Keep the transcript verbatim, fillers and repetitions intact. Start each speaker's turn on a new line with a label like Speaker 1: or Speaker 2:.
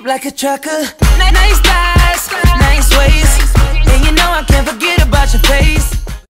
Speaker 1: like a trucker. Nice thighs, nice waist, and you know I can't forget about your face.